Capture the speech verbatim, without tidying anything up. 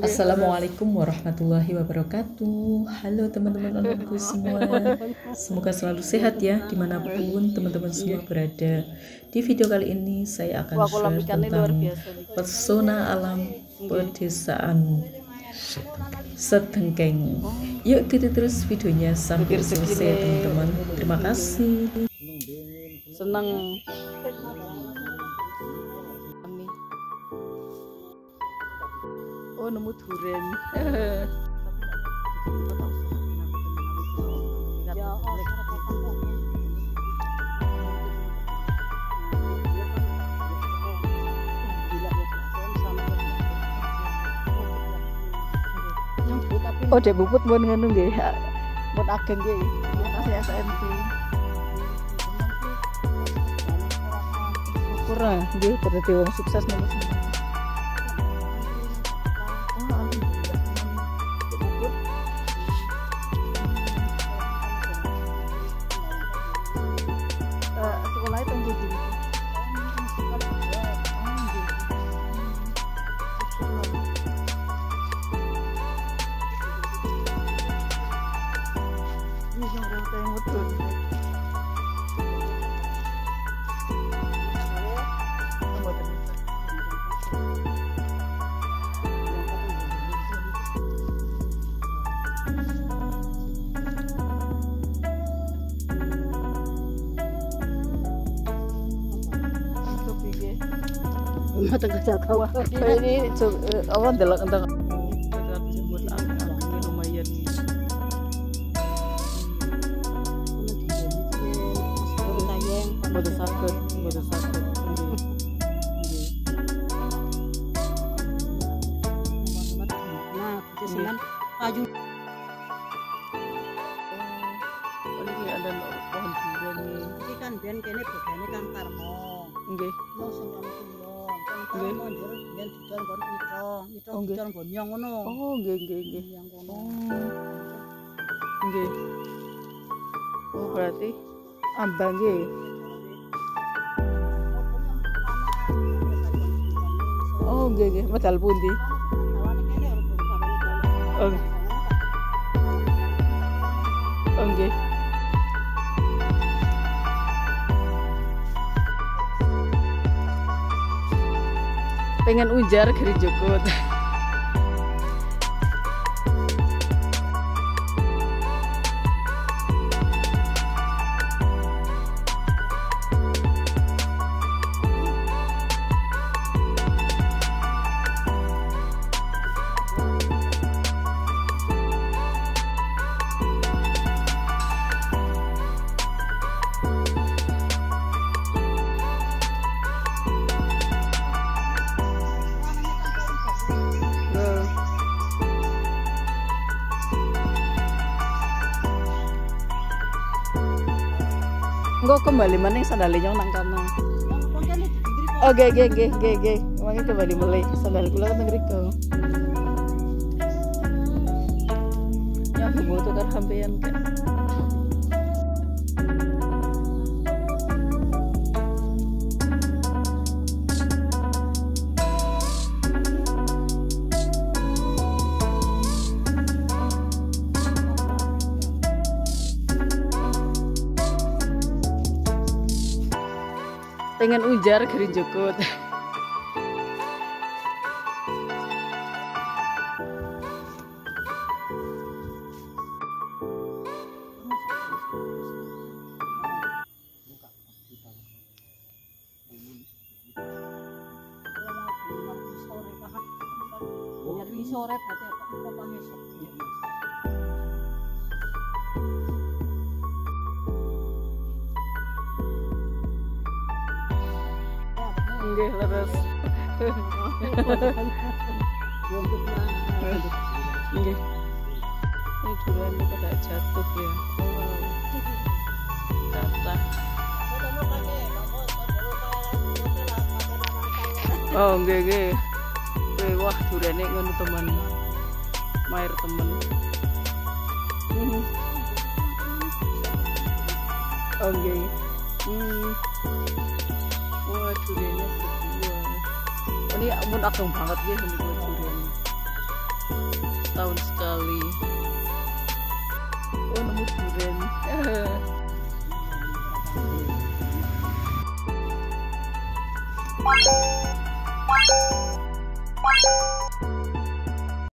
Assalamualaikum warahmatullahi wabarakatuh. Halo teman-teman onlineku semua, semoga selalu sehat ya dimanapun teman-teman semua berada. Di video kali ini saya akan share tentang pesona alam pedesaan Sedengkeng. Yuk ikuti terus videonya sampai selesai teman-teman. Terima kasih. Senang. Oh, nemu duren. Oh, dek bubut mun ngono nggih. Mun agen nggih. Masih S M P. Syukur nggih dadi wong sukses nomor sembilan. Sekolahnya tunggu dulu. Ini yang rata yang betul. Matang kacau. Ini awan delok entang. Lumayan. Bodoh sakit, bodoh sakit. Nah, kesenan kayu. Oh, ini ada pohon durian nih. Ini kan biar kene bedane kan karmo. Nggih. Mau sampeyan kulo. Nggih. Mundur yen didol kon ito. Ito didol kon nyong ngono. Oh, nggih nggih nggih. Yang ngono. Nggih. Oh, berarti ambang nggih. Oh, nggih nggih, medal pundi? Oh. Oh, nggih. Pengen ujar geri jukut. Engko kembali maning sandale nyong nang kana. Oh, nggih nggih nggih nggih nggih. Mangke kembali mulai sandal kula teng mriko. Ya butuh tukar sampeyan kek. Pengen ujar geri jukut. Sore berarti apa? Popone esuk. Nggih, leres. Nggih. Ini durian ini pada jatuh ya. Caca. Oh, nggih nggih. Wah, duriane ngono teman. Mair temen. Oh, nggih. Hmm. Wah, duriannya berdua. Ini ampun ageng banget ya ini durian. Tahun sekali. Oh, nemu durian.